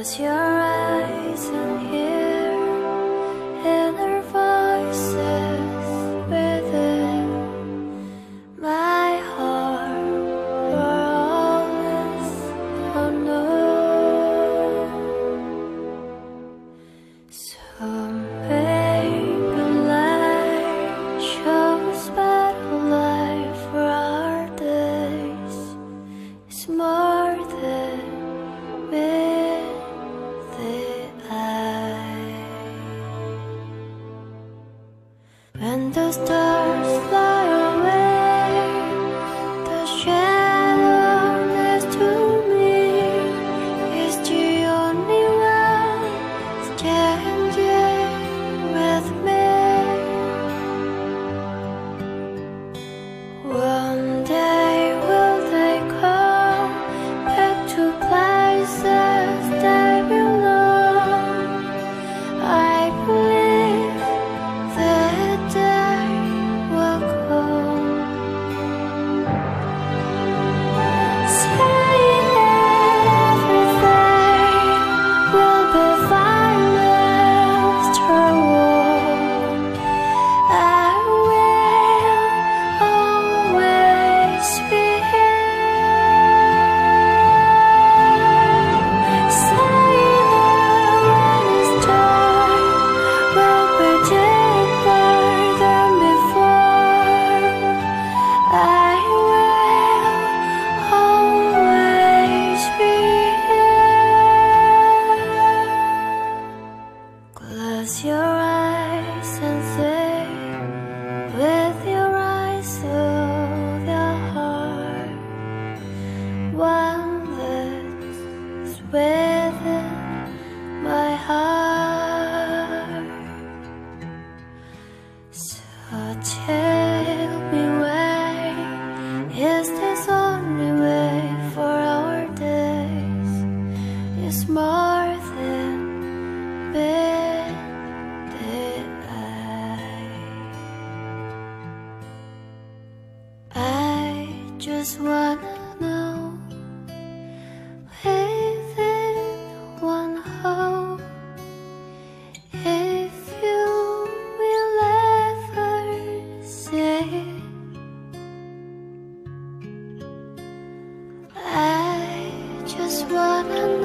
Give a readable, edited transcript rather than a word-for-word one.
Close your eyes and hear inner voices within my heart for always unknown. So maybe light shows better life for our days. It's more than when the stars fly away, the shadow next to me is the only one standing with me. One day will they come back to places they belong? I believe that day will come. Saying everything will be fine after all. I will always be here. Saying that when it's time will be deeper than before. I will always be here. Close your eyes and see with your eyes of the heart one that's within my heart. So tell me, why is this only way for our days? It's more than meet the eye. I just wanna know, within one hope, if you will ever see. I just wanna know